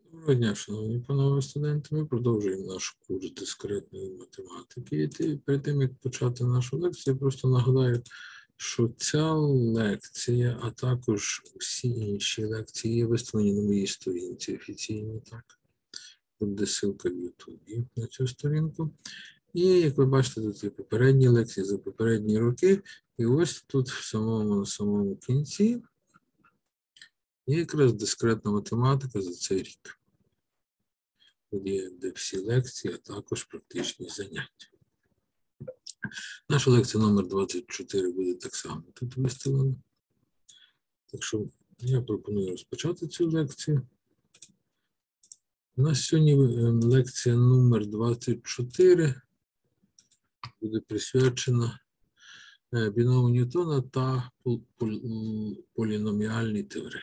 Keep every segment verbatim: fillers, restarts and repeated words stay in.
Доброго дня, шановні панове студенти. Ми продовжуємо наш курс дискретної математики. І перед тим, як почати нашу лекцію, я просто нагадаю, що ця лекція, а також всі інші лекції є виставлені на моїй сторінці офіційно. Так, буде ссылка в Ютубі на цю сторінку. І, як ви бачите, тут є попередні лекції за попередні роки. І ось тут в самому, на самому кінці є якраз дискретна математика за цей рік. Є де всі лекції, а також практичні заняття. Наша лекція номер двадцять чотири буде так само тут виставлена. Так що я пропоную розпочати цю лекцію. У нас сьогодні лекція номер двадцять чотири буде присвячена біному Ньютона та поліноміальній теоремі.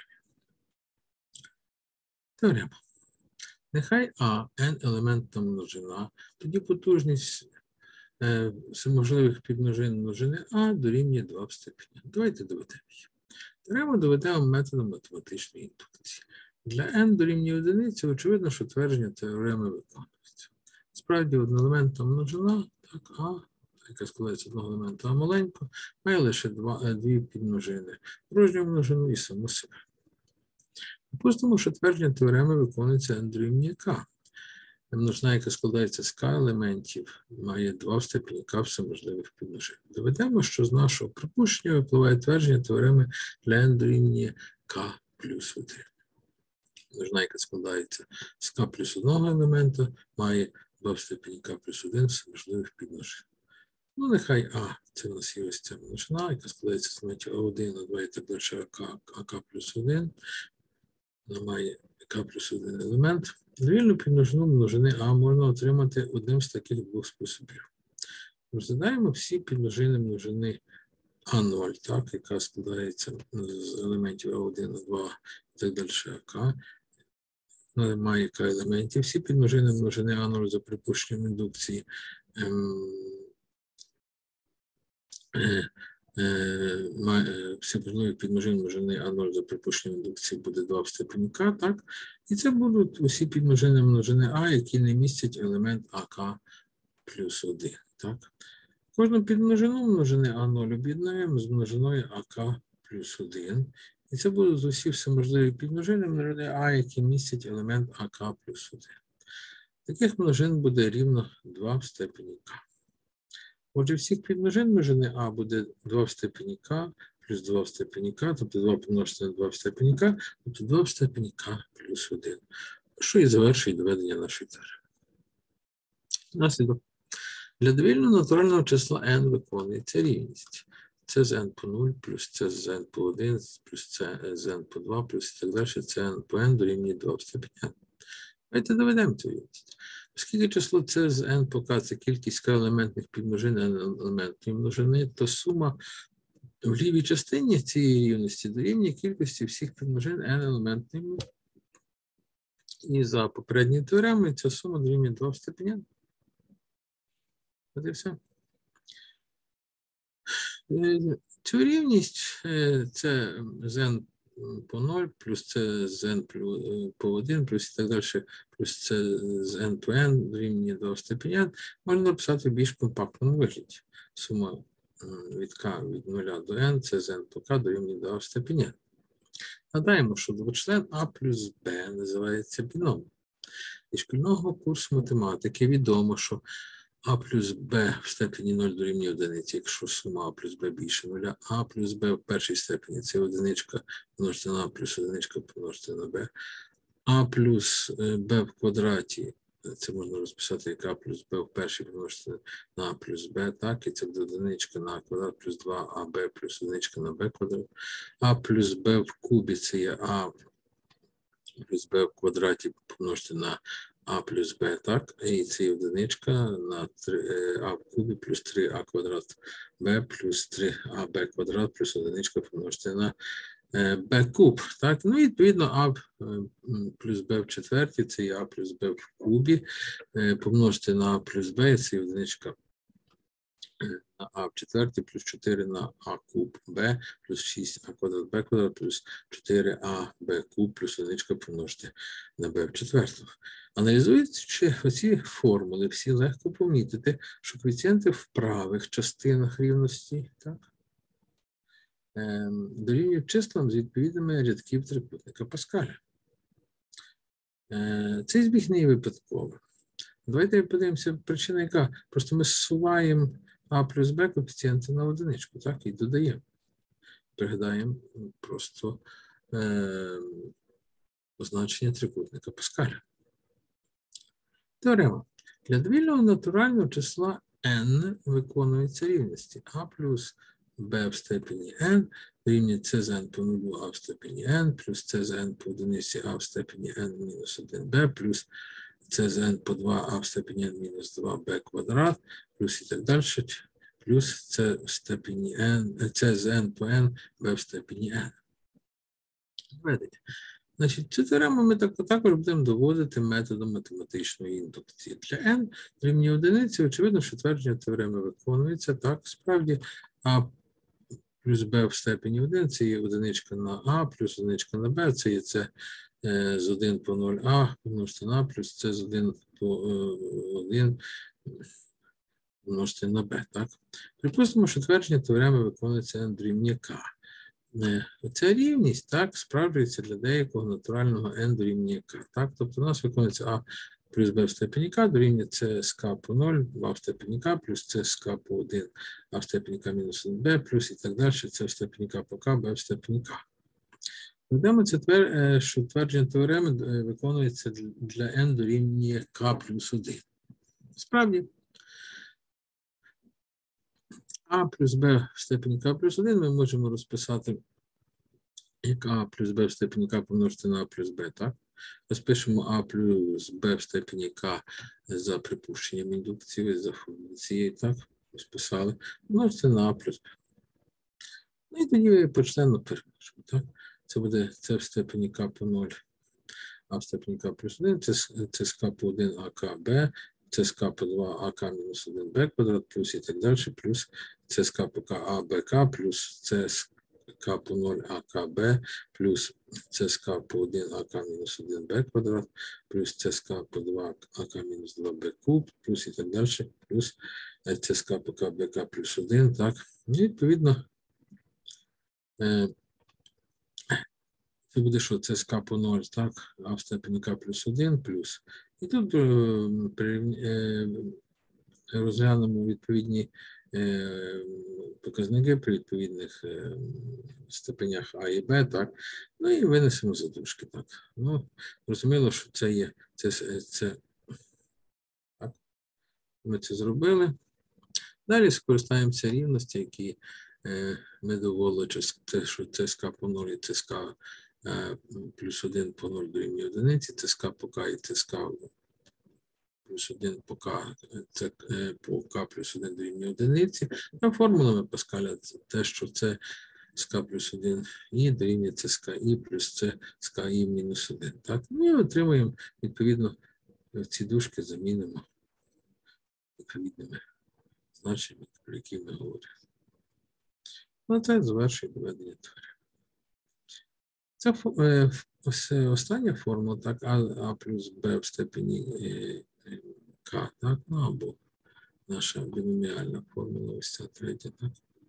Теорема. Нехай А – n елементна множина, тоді потужність е, всеможливих підмножин множини А дорівнює два в степені. Давайте доведемо її. Теорему доведемо методом математичної індукції. Для n дорівнює одиниці, очевидно, що твердження теореми виконується. Справді, одноелементна множина, так, А, яка складається з одного елемента А маленько, має лише два, дві підмножини. Порожню множину і саму себе. Припустимо, що твердження теореми виконується n дорівнює К. Множина, яка складається з К елементів, має два в степені К всеможливих підмножин. Доведемо, що з нашого припущення випливає твердження теореми для n дорівнює К плюс один. Множина, яка складається з К плюс одного елемента, має два в степені К плюс один всеможливих підмножин. Ну, нехай А, це у нас є ось ця множина, яка складається з елементів А один, А два і так далі, А К плюс один. Вона має К плюс один елемент. Довільну підмножину множини А можна отримати одним з таких двох способів. Розглядаємо всі підмножини множини А нуль, так, яка складається з елементів А один, А два і так далі АК. Вона має К елементів. Всі підмножини множини А нуль за припущенням індукції ем, е, всі можливі підмножини множини А нуль за припущенням індукції буде два в степені К, так? І це будуть усі підмножини множини А, які не містять елемент АК плюс один, так? Кожну підмножину множини А нуль об'єднуємо з множиною АК плюс один. І це будуть усі всеможливі підмножини множини А, які містять елемент АК плюс один. Таких множин буде рівно два в степені К. Отже, всіх підмножин множини А буде два в степені К плюс два в степені К, тобто два помножити на два в степені К, тобто два в степені К плюс один. Що і завершує доведення нашої теореми. Наслідок. Для довільного натурального числа n виконується рівність. Це з n по нуль, плюс це з n по один, плюс це з n по два, плюс і так далі, це n по n дорівнює два в степені n. Давайте доведемо цю рівність. Оскільки число С з n по К – це кількість К-елементних підмножин n-елементної множини, то сума в лівій частині цієї рівності дорівнює кількості всіх підмножин n-елементної множини. І за попередньою теоремою ця сума дорівнює два в степені n. От і все. Цю рівність це з n по нуль, плюс це з n по один, плюс і так далі, плюс це з n по n дорівнює два в степені n, можна написати в більш компактному вигляді. Сума від k від нуля до n, це з n по k дорівнює два в степені n. Нагадаємо, що двочлен А плюс Б називається біномом. Із шкільного курсу математики відомо, що А плюс Б в степені нуль дорівнює одиниці, якщо сума А плюс Б більше нуля. А плюс Б в першій степені – це одиничка помножити на А плюс одиничка помножити на Б. А плюс Б в квадраті, це можна розписати як А плюс Б в першій помножити на А плюс Б, так, і це буде одиничка на А квадрат плюс два А Б плюс одиничка на Б квадрат. А плюс Б в кубі – це є А плюс Б в квадраті помножити на А плюс Б, так, і це одиничка на три А в кубі плюс три А квадрат Б плюс три А Б квадрат плюс одиничка помножити на Б куб, так, ну і відповідно А плюс Б в четвертій, це є А плюс Б в кубі, помножити на А плюс Б, це одиничка на а в четвертій плюс чотири на а куб б плюс шість а квадрат б квадрат плюс чотири а б куб плюс одиничка помножити на b в четвертому. Аналізуючи оці формули, всі легко помітити, що коефіцієнти в правих частинах рівності, так, дорівнюють числам з відповідними рядків трикутника Паскаля. Цей збіг не є випадковим. Давайте подивимося, причина яка. Просто ми зсуваємо а плюс б коефіцієнти на одиничку, так, і додаємо. Пригадаємо просто е, означення трикутника Паскаля. Теорема. Для довільного натурального числа n виконуються рівності а плюс b в степені n рівня c з n по нулю а в степені n плюс c з n по одиниці а в степені n мінус один b плюс c з n по два а в степені n мінус два b квадрат плюс і так далі, плюс c в степені n, c з n по n, b в степені n. Введення. Значить, цю теорему ми також будемо доводити методом математичної індукції. Для n рівні одиниці, очевидно, що твердження теореми виконується. Так, справді, а плюс b в степені один, це є одиничка на а, плюс одиничка на b, це є це з один по нуль а, помножити на а, плюс це з один по один, помножити на b, так? Припустимо, що твердження теореми виконується n дорівнює k. Ця рівність, так, справджується для деякого натурального n дорівнює k, так? Тобто у нас виконується а плюс b в степені k дорівнює c з k по нуль, а в степені k, плюс c з k по один, а в степені k мінус один b, плюс і так далі, c в степені k по k, b в степені k. Ведемо це, що твердження теореми виконується для n дорівнює k плюс один. Справді, а плюс b в степені k плюс один ми можемо розписати як а плюс b в степені k помножити на а плюс b, так? Розпишемо а плюс b в степені k за припущенням індукції, за функцією, так? Розписали. Помножити на а плюс b. Ну і тоді почленно перемножимо, так? Це буде c в степені k по нуль, а в степені k плюс один, це з k по один а k b, це з k по два а k мінус один b квадрат, плюс і так далі, плюс це з k по k а bk, плюс це з k по нуль а k b, плюс це з k по один а k мінус один b квадрат, плюс це з k по два а k мінус два b куб, плюс і так далі, плюс це з k по k bk плюс один, так, і відповідно, це буде, що це з k по нуль, так, а в степені k плюс один, плюс. І тут е, розглянемо відповідні е, показники при відповідних е, степенях А і Б, так, ну і винесемо задушки, так. Ну, зрозуміло, що це є, це, це, так, ми це зробили. Далі скористаємося рівності, які е, ми доводили, це, що це з k по нуль і це з k плюс один по нуль дорівнює одиниці, це з k по k і це з k плюс один по k, це по k плюс один дорівнює одиниці. А формулами Паскаля це те, що це з k плюс один і дорівнює це з ki плюс це з ki мінус один. Так? Ну і отримуємо, відповідно, ці дужки замінимо відповідними значеннями, про які ми говорили. Ну, це завершує доведення теореми. Це е, остання формула, так, а, а плюс b в степені е, k, так, ну, або наша біноміальна формула, ось ця третя, так.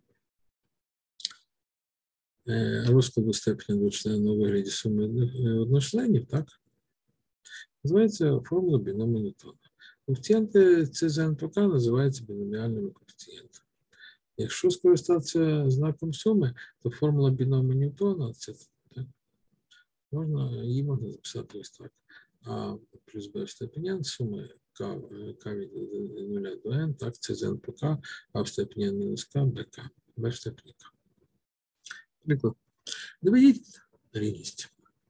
Е, розкладу степеня двочлену у вигляді суми одночленів, так, називається формула біному Ньютона. Коефіцієнти c з n по k називаються біноміальними коефіцієнтами. Якщо скористатися знаком суми, то формула біному Ньютона, це так, можна, її можна записати ось так. А плюс b в степені n, сума k, k від нуля до n, так, це з n по k, а в степені n мінус k, bk, b в степені k. Приклад. Доведіть рівність.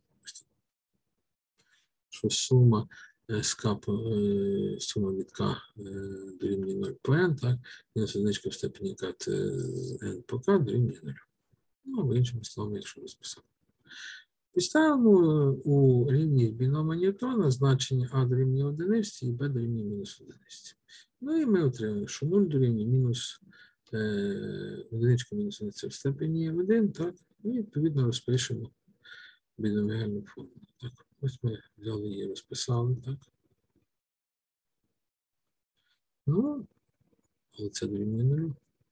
Що сума з k, сума від k дорівнює нуль по n, так, мінус одиничка в степені k, це з n по k дорівнює нуль. Ну, або іншими словами, якщо розписати. Підставимо у рівні бінома Ньютона значення а дорівнює одиниці і b дорівнює мінус одиниці. Ну і ми отримаємо, що нуль дорівнює мінус е, одиничка мінус одиниця в степені один, так, і відповідно розпишемо біноміальну формулу. Так, ось ми взяли її, розписали, так. Ну, але це дорівнює нулю.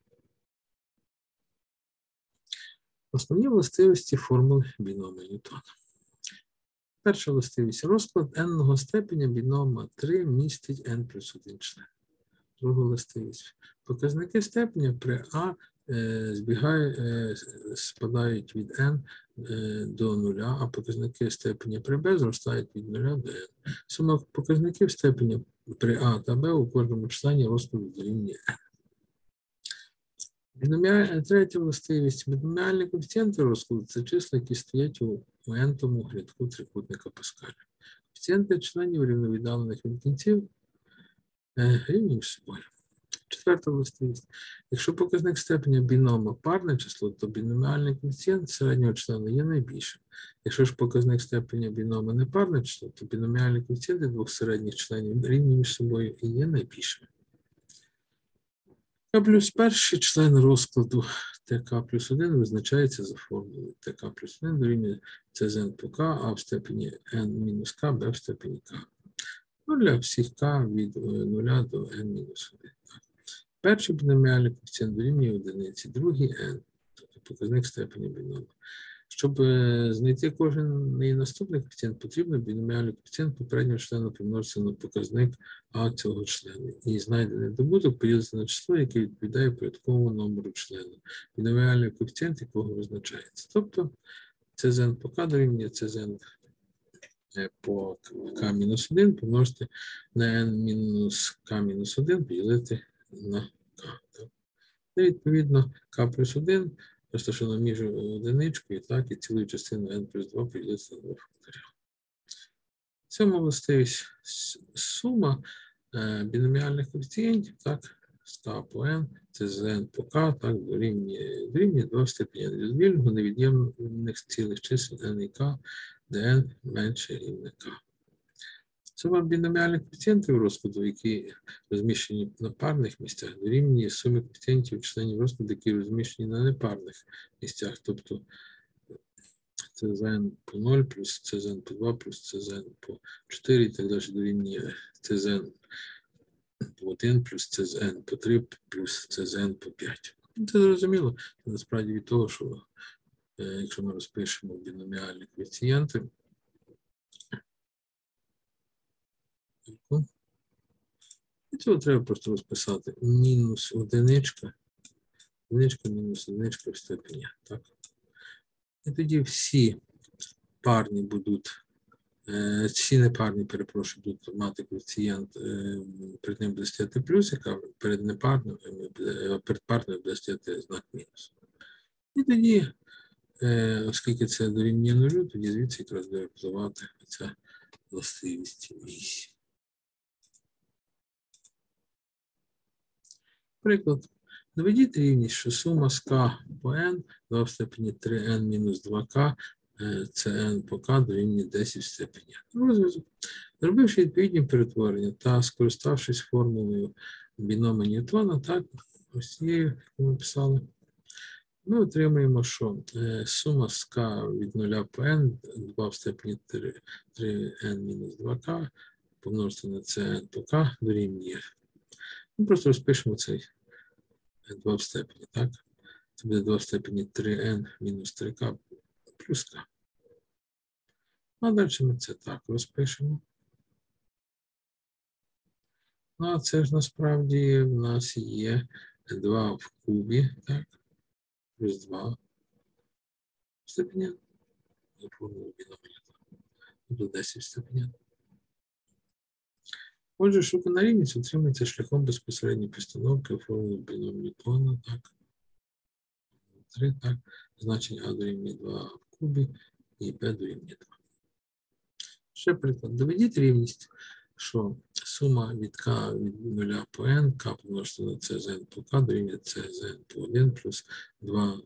Основні властивості формули бінома Ньютона. Перша властивість. Розклад n-ного степеня бінома три містить n плюс один член. Друга властивість. Показники степеня при А е, збігають, е, спадають від n е, до нуля, а показники степеня при Б зростають від нуля до n. Сума показників степеня при А та Б у кожному члені розкладу дорівнює n. Біноміаль... Третя властивість. Біноміальні коефіцієнти розкладу – це числа, які стоять у n-тому рядку трикутника Паскаля. Коефіцієнти членів рівновіддалених від кінців е, рівні між собою. Четверта властивість. Якщо показник степеня бінома парне число, то біноміальний коефіцієнт середнього члена є найбільшим. Якщо ж показник степеня бінома не парне число, то біноміальні коефіцієнти двох середніх членів рівні між собою і є найбільшими. К плюс перший член розкладу ТК плюс один визначається за формулою ТК плюс один дорівнює ЦЗН по К, А в степені N мінус К, Б в степені К. Ну, для всіх К від нуля до N мінус один. Перший біноміальний коефіцієнт дорівнює одиниці, другий N, тобто показник степені бінома. Щоб знайти кожен наступний коефіцієнт, потрібно біноміальний коефіцієнт попереднього члена помножити на показник А цього члена. І знайдений добуток поділити на число, яке відповідає порядковому номеру члена, біноміальний коефіцієнт якого визначається. Тобто ЦЗН по К дорівнює ЦЗН по К мінус один помножити на N мінус К мінус один поділити на К. Так? І відповідно К плюс один розташовано між одиничкою, так, і цілою частиною n плюс два поділити на два факторіал. Сьома властивість сума е, біноміальних коефіцієнтів, так, з К по N, це з N по К, так, дорівнює, дорівнює два в степені роздільного невід'ємних цілих чисел n і К, де n менше рівне К. Сума біноміальних коефіцієнтів розкладу, які розміщені на парних місцях, дорівнює сумі коефіцієнтів членів розкладу, які розміщені на непарних місцях. Тобто ЦЗН по нуль плюс ЦЗН по два плюс ЦЗН по чотири і так далі дорівнює ЦЗН по один плюс ЦЗН по три плюс ЦЗН по п'ять. Це зрозуміло. Насправді від того, що якщо ми розпишемо біноміальні коефіцієнти, і цього треба просто розписати мінус одиничка, одиничка мінус одиничка в степені. Так? І тоді всі парні будуть, е, всі непарні, перепрошую, будуть мати коефіцієнт, е, перед ним буде стояти плюсик, а перед непарним, е, перед парним буде стояти знак мінус. І тоді, е, оскільки це дорівнює нулю, тоді звідси якраз буде впливати ця властивість вісім. Приклад. Доведіть рівність, що сума з К по N, два в степені три N мінус два К, це N по К дорівнює десять в степені. Розв'язок. Зробивши відповідні перетворення та скориставшись формулою бінома Ньютона, так, ось цією, яку ми писали, ми отримаємо, що сума з К від нуля по N, два в степені три N мінус два К, помножити на це N по К дорівнює. Ми просто розпишемо цей два в степені, так? Це буде два в степені три N мінус три К плюс К. А далі ми це так розпишемо. Ну, а це ж насправді в нас є два в кубі, так? Плюс два в степені. За формулу бінома. Тобто десять в степені. Отже, шукана рівність отримується шляхом безпосередньої постановки формули бінома Ньютона, так. три, так. Значення А дорівнює два в кубі і Б дорівнює два. Ще приклад. Доведіть рівність, що сума від К від нуля по N, К помножити на ЦЗН по К дорівнює ЦЗН по один плюс два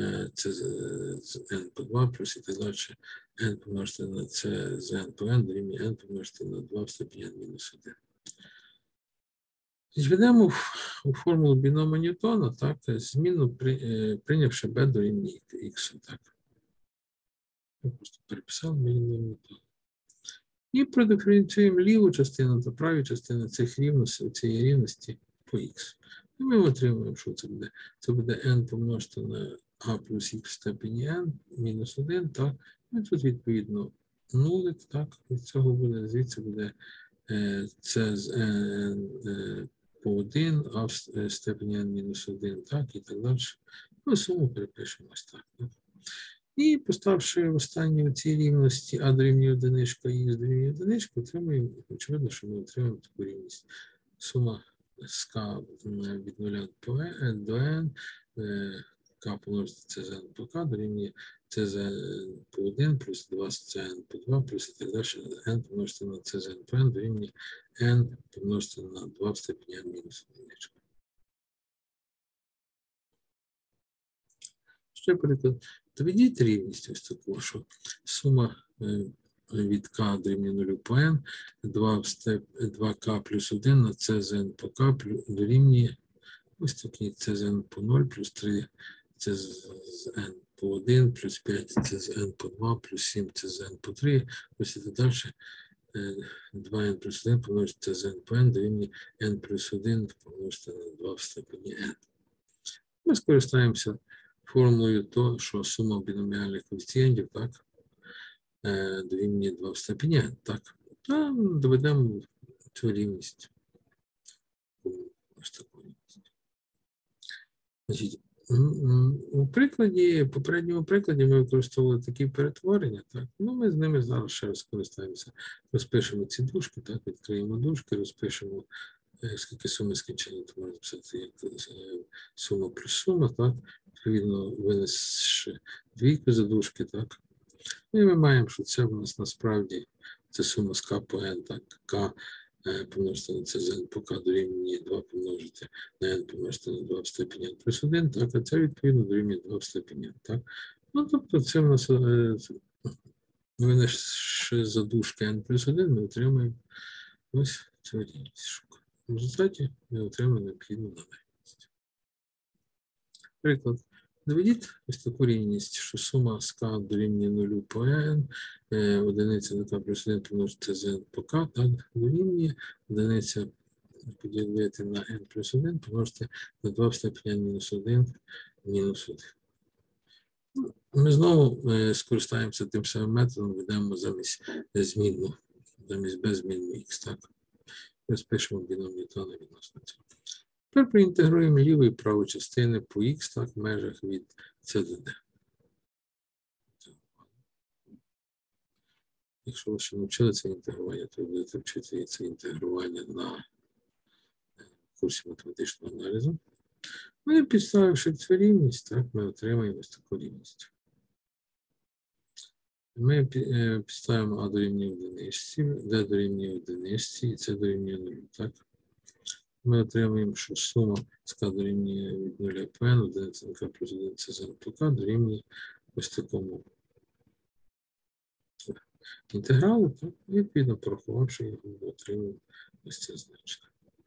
ЦЗН по два плюс і так далі. N помножити на ЦЗН по N дорівнює N помножити на два в степені N мінус один. Зведемо у формулу бінома Ньютона, так, зміну, прийнявши b дорівнює х. Так. Я просто переписав бінома Ньютона. І продиференціюємо ліву частину та праву частину цих рівностей, цієї рівності по х. І ми отримуємо, що це буде. Це буде n помножити на а плюс х в степені n мінус один, так. І тут, відповідно, нулик, так, від цього буде, звідси буде це з n по один, а в степені n мінус один, так, і так далі. Ми суму перепишемо ось так. так. І поставивши в останній цій рівності а дорівнює одиничка і х дорівнює одиничка, отримуємо, очевидно, що ми отримаємо таку рівність. Сума з k від нуля до n, k помножити це з n по k дорівнює це з n по один плюс два з n по два плюс і так далі, n помножити на це з n по n дорівнює n помножити на два в степені n мінус одиничка. Ще приклад. Доведіть рівність ось таку, що сума від k дорівнює нулю по n, два в степ, два k плюс один на c з n по k дорівнює ось такий c з n по нуль плюс три c з n по один плюс п'ять c з n по два плюс сім c з n по три, ось і так далі. два n плюс один помножити c з n по n дорівнює n плюс один помножити на два в степені n. Ми скористаємося формулою то, що сума біноміальних коефіцієнтів, так, дорівнює два в степені n, так. Та доведемо цю рівність. Ось таку рівність. Значить, у прикладі, попередньому прикладі ми використовували такі перетворення, так. Ну, ми з ними зараз ще раз скористаємося. Розпишемо ці дужки, так, відкриємо дужки, розпишемо, скільки суми скінчення, то можна писати як сума плюс сума, так. Відповідно, винесши двійку за дужки, так. І ми маємо, що це в нас насправді це сума з k по n, так, k помножити на це з n по k дорівнює два помножити на n помножити на два в степені n плюс один, так, а це відповідно дорівнює два в степені n, так. Ну, тобто це в нас винесши за дужки n плюс один, ми отримаємо ось цю рівність. В результаті ми отримаємо необхідну наявність. Приклад. Доведіть ось таку рівність, що сума з k дорівнює нулю по n, одиниця на k плюс один помножити з n по k, так, дорівнює одиниця поділити на n плюс один помножити на два в степені n мінус один мінус один. Ми знову скористаємося тим самим методом, ведемо замість змінну, замість беззмінну х, так. Розпишемо біном Ньютона відносно цього. Тепер проінтегруємо ліву і праву частини по х, так, в межах від c до d. Якщо ви ще не вчили це інтегрування, то ви будете вчити це інтегрування на курсі математичного аналізу. Ми, підставивши цю рівність, так, ми отримаємо ось таку рівність. Ми підставимо а дорівнює одиничці, d дорівнює одиничці і c дорівнює нулю, так. Ми отримуємо, що сума з k дорівнює від нуля по n, одиниця на k плюс один це з n по k дорівнює ось такому інтегралу, так, і відповідно порахувавши його, ми отримуємо ось це значення.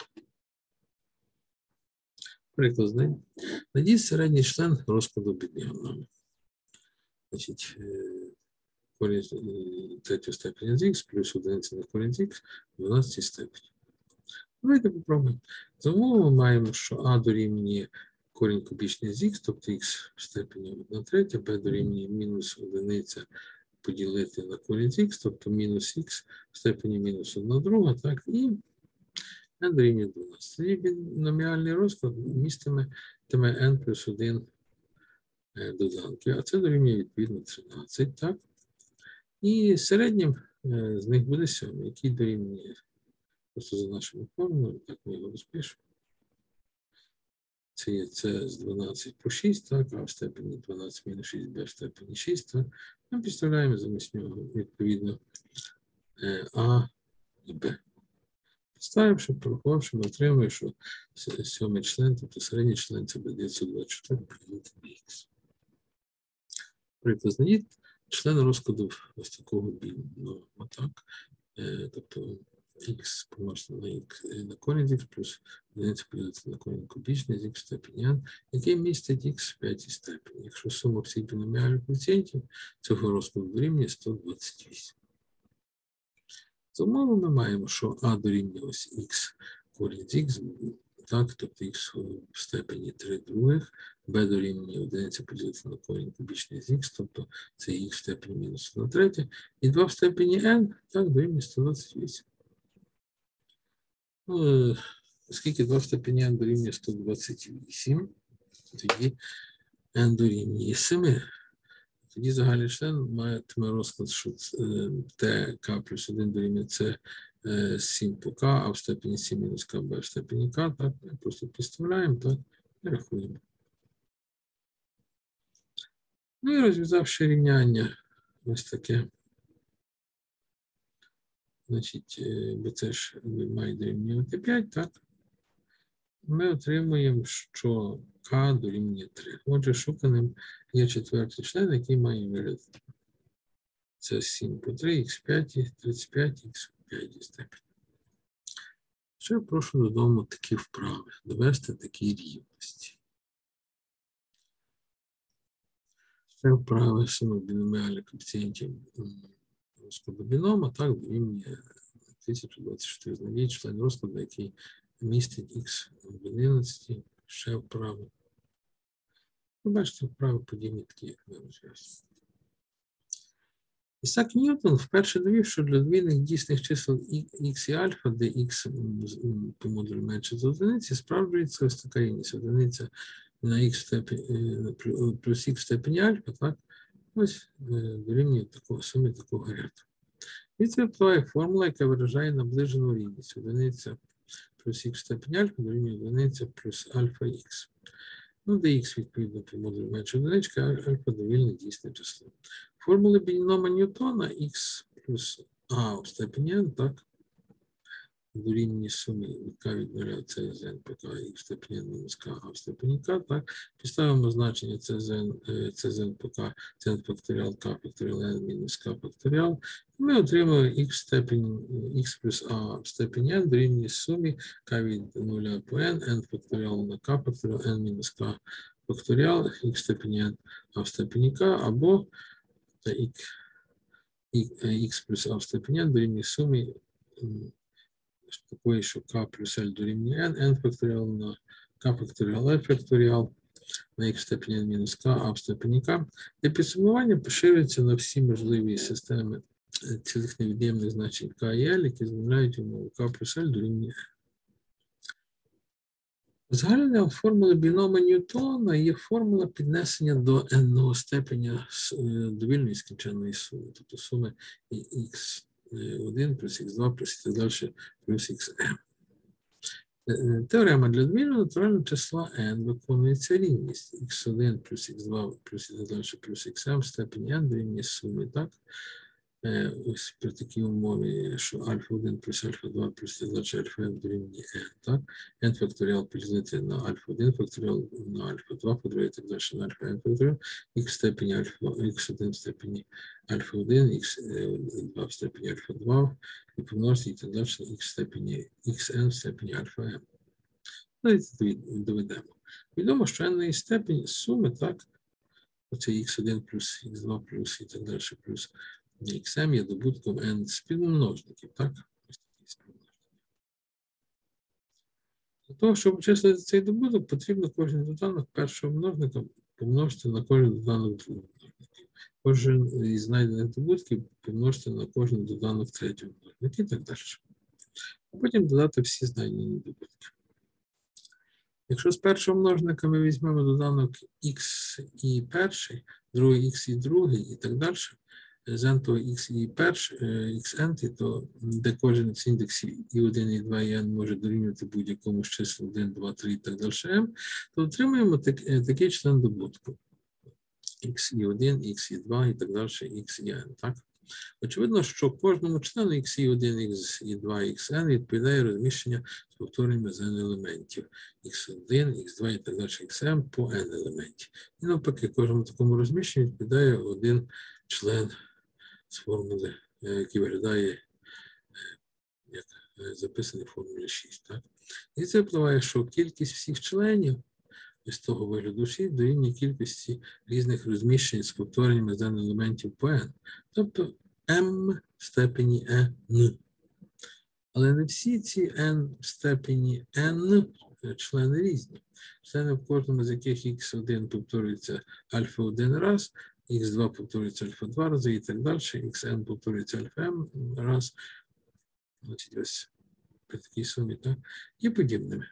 Приклад знайдіть. Знайдіть середній член розкладу бідіагонами. Значить, корінь третього степеня з х плюс одиниця на корінь з х в дванадцятій степені. Давайте попробуємо. За умовою ми маємо, що а дорівнює корінь кубічний з х, тобто х в степені одна третя, b дорівнює мінус одиниця поділити на корінь з х, тобто мінус х в степені мінус одна друга, так, і n дорівнює дванадцять. Тоді біноміальний розклад містиме n плюс один доданки, а це дорівнює відповідно тринадцять, так. І середнім з них буде сьомий, який дорівнює просто за нашими формулами, так ми його розпишемо. Це є це з дванадцять по шість, так, а в степені дванадцять мінус шість, b в степені шість, так. Ми підставляємо замість нього відповідно а і b. Підставивши, порахувавши, ми отримуємо, що сьомий член, тобто середній член, це буде дев'ятсот двадцять чотири поділити на х. Приклад, знайдіть член розкладу ось такого більного, так. Тобто х помножити на х на корінь з х плюс одиниця поділити на корінь кубічний з х в степені n, який містить х в п'ятій степені. Якщо сума всіх біноміальних коефіцієнтів цього розкладу дорівнює сто двадцять вісім. За умови ми маємо, що а дорівнює ось х корінь з х, так, тобто х в степені три других, b дорівнює одиниця поділити на корінь кубічний з х, тобто це х в степені мінус одна третя, і два в степені n, так, дорівнює сто двадцять вісім. Ну, оскільки два в степені n дорівнює сто двадцять вісім, тоді n дорівнює семи. Тоді загальний член матиме розклад, що tk плюс один дорівнює c сім по k, а в степені сім мінус k, b в степені k, так, ми просто підставляємо, так, і рахуємо. Ну і розв'язавши рівняння, ось таке, значить, bc ж має дорівнювати п'ять, так, ми отримуємо, що k дорівнює три. Отже, шуканим є четвертий член, який має вигляд. Це сім по три, х в п'ятій, тридцять п'ять, х в п'ятій степені. Ще прошу додому такі вправи, довести такі рівності. Ще вправи суми біноміальних коефіцієнтів розкладу бінома, так, дорівнює тисяча двадцять чотири. Знайдіть член розкладу, який містить х в одинадцять, ще вправи. Ви бачите, вправи подібні такі, як ми розв'язуємо. Ісак Ньютон вперше довів, що для двійних дійсних чисел х і альфа, де х по модулю менше за одиниці, справджується ось така рівність. Одиниця на х в степені, плюс х в степені альфа, так, ось дорівнює такого, сумі такого ряду. І це впливає формула, яка виражає наближену рівність. Одиниця плюс х в степені альфа дорівнює одиниця плюс альфа х. Ну, де х, відповідно, по модулю менше одиничка, а альфа довільне дійсне число. Формули бінома Ньютона х плюс а в степені n, так, дорівнює сумі від k від нуля Cn по k, х в степені n мінус k, а в степені k, так, підставимо значення Cn, Cn по k, Cn факторіал k факторіал n мінус k факторіал, і ми отримаємо х в степені, х плюс а в степені n дорівнює сумі k від нуля по n, n факторіал на k факторіал n мінус k факторіал, х в степені n, а в степені k, або х плюс а в степені n дорівнює сумі такої, що k плюс l дорівнює n, n факторіал на k факторіал l факторіал, на х в степені n мінус k, а в степені k. Для підсумування поширюється на всі можливі системи цілих невід'ємних значень k і l, які змінюють умову k плюс l дорівнює n. Загальна формула бінома Ньютона є формула піднесення до n-ного степеня довільної скінченної суми, тобто суми х один плюс х два плюс і так далі плюс xm. Теорема для довільного натурального числа n виконується рівність х один плюс х два плюс і так далі плюс xm в степені n дорівнює суми, так? Ось при такій умові, що альфа один плюс альфа два плюс альфа n дорівнює n, так? n факторіал поділити на альфа один факторіал на альфа два поділити так далі на альфа n факторіал, х в степені альфа, х один в степені альфа один, х два в степені альфа два, і помножити і так далі на х в степені xn в степені альфа m. Давайте доведемо. Відомо, що n степень суми, так? Оце х один плюс х два плюс і так далі плюс xm є добутком n співмножників, так? Ось такі співмножники. Для того, щоб обчислити цей добуток, потрібно кожен доданок першого множника помножити на кожен доданок другого множника. Кожен із знайдених добутків помножити на кожен доданок третього множника і так далі. А потім додати всі знайдені добутки. Якщо з першого множника ми візьмемо доданок х і перший, другий х і другий і так далі, з n то х і перший, xn, то де кожен з індексів і один, і два, і n може дорівнювати будь-якому з чисел один, два, три і так далі m, то отримуємо так, такий член добутку. х і один, х і два і так далі, х і n, так? Очевидно, що кожному члену х і один, х і два, xn відповідає розміщення з повтореннями з n елементів. х один, х два і так далі, xm по n елементів. І навпаки, кожному такому розміщенню відповідає один член з формули, який виглядає як записаний в формулі шість. Так? І це впливає, що кількість всіх членів із того вигляду шість дорівнює кількості різних розміщень з повтореннями з n елементів по n. Тобто m в степені n. Але не всі ці n в степені n члени різні. Члени, в кожному з яких ікс один повторюється альфа один раз, ікс два повторюється альфа два рази і так далі, xn повторюється альфа m раз. Значить, ось при такій сумі, так, і подібними.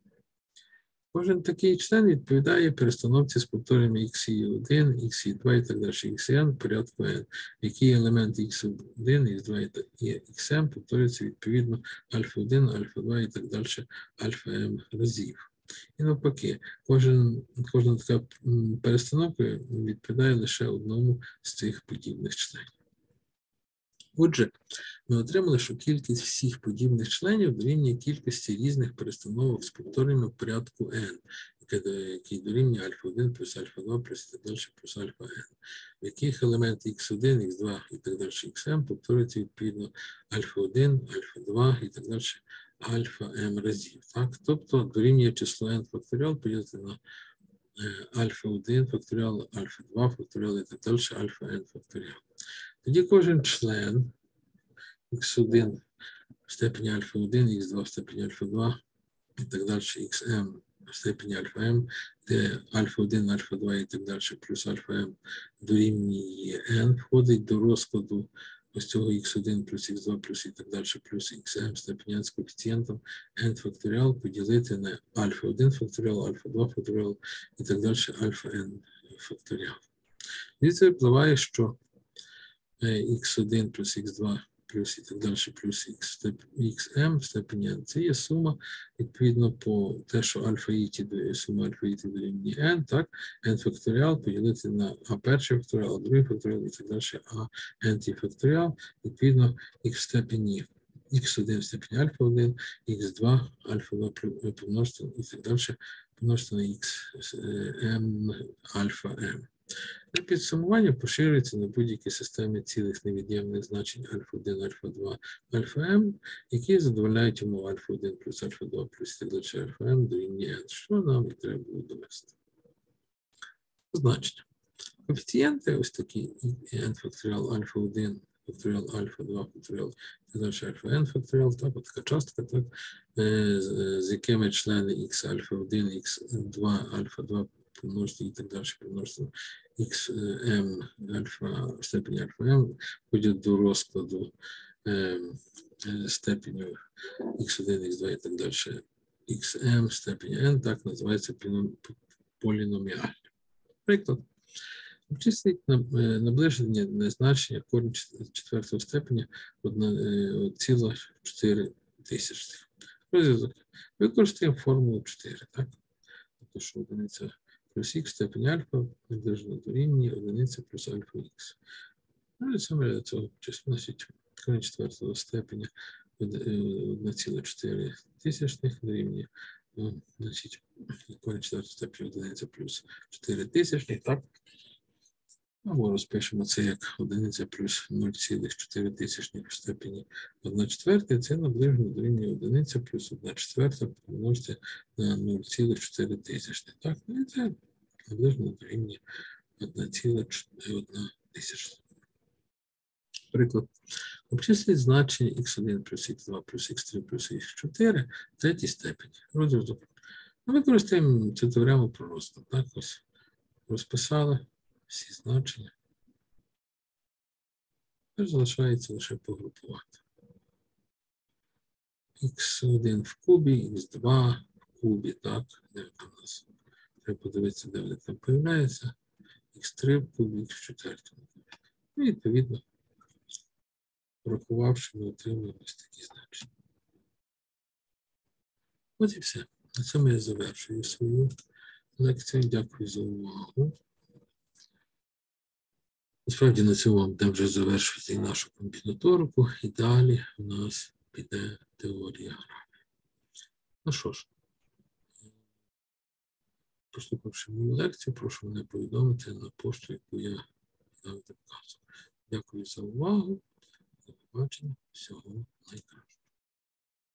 Кожен такий член відповідає перестановці з повтореннями ікс один, ікс два і так далі, xn в порядку n, який елемент ікс один, ікс два і xm повторюється відповідно альфа один, альфа два і так далі, альфа m разів. І навпаки, кожен, кожна така перестановка відповідає лише одному з цих подібних членів. Отже, ми отримали, що кількість всіх подібних членів дорівнює кількості різних перестановок з повтореннями в порядку n, який дорівнює альфа один плюс альфа два плюс і так далі плюс альфа n, в яких елементи ікс один, ікс два і так далі xm повторюються відповідно альфа один, альфа два і так далі альфа m разів. Так? Тобто дорівнює число n факторіал поділити на альфа один факторіал, альфа два факторіал і так далі альфа n факторіал. Тоді кожен член ікс один в степені альфа один, ікс два в степені альфа два і так далі, xm в степені альфа m, де альфа один, альфа два і так далі плюс альфа m дорівнює n, входить до розкладу ось цього ікс один плюс ікс два плюс і так далі плюс xm в степені n з коефіцієнтом n факторіал поділити на альфа один факторіал, альфа два факторіал і так далі альфа n факторіал. І це впливає, що ікс один плюс ікс два плюс і так далі плюс xm в степені n. Це є сума, відповідно, по те, що альфа іті, сума альфа іті дорівнює n, так, n факторіал поділити на а перший факторіал, а другий факторіал і так далі, а n факторіал, відповідно, x в степені ікс один в степені альфа один, ікс два, альфа два помножити і так далі, помножити на xm альфа m. Для підсумування поширюється на будь-які системи цілих невід'ємних значень альфа один, альфа два, альфа m, які задовольняють умову альфа один плюс альфа два плюс і так далі альфа m дорівнює n, що нам і треба було довести. Значення. Коефіцієнти ось такі n факторіал альфа один, факторіал альфа два, факторіал і так далі альфа n факторіал, так, от така частка, так, з якими члени x альфа один, ікс два, альфа два помножити і так далі, помножити xm альфа в степені альфа m входять до розкладу е, степеню ікс один, ікс два і так далі xm в степені n, так називається поліноміальним. Приклад. Обчисліть наближення значення корінь четвертого степеня одна ціла чотири тисячних. Розв'язок. Використаємо формулу чотири, так? Тобто, що одиниця плюс х в степені альфа наближено до рівня одиниця плюс альфа х. Ну, і саме для цього число носить корінь четвертого степеня одна ціла чотири тисячних дорівнює, значить, корінь четвертого степеня одиниця плюс чотири тисячних, так? Або розпишемо це як одиниця плюс нуль цілих чотири тисячних в степені одна четверта, це наближено до рівня одиниця плюс одна четверта помножити на нуль цілих чотири тисячних. Так, і це наближено до рівня одна ціла одна тисячна. Приклад. Обчисліть значення ікс один плюс ікс два плюс ікс три плюс ікс чотири в третій степені. Розв'язок. Використаємо цю теорему про розклад. Так, ось розписали всі значення. Тепер залишається лише погрупувати. ікс один в кубі, ікс два в кубі, так, де там у нас? Треба подивитися, де вони там появляються. ікс три в кубі, ікс чотири в кубі. І, відповідно, врахувавши, ми отримуємо ось такі значення. От і все. На цьому я завершую свою лекцію. Дякую за увагу. Насправді на цьому вам вже завершувати нашу комбінаторику, і далі у нас піде теорія графів. Ну що ж, послухавши мою лекцію, прошу мене повідомити на пошту, яку я завжди вказую. Дякую за увагу. До побачення. Всього найкращого.